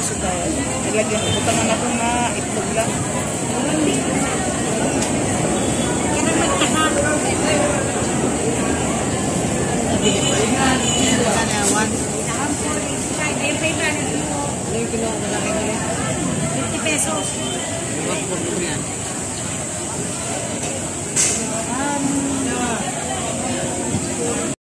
piso tayo. Nilagyan ko. Butangan ako na itlog lang. Yung kinuha ko na kayo. 50 pesos. 1 yan.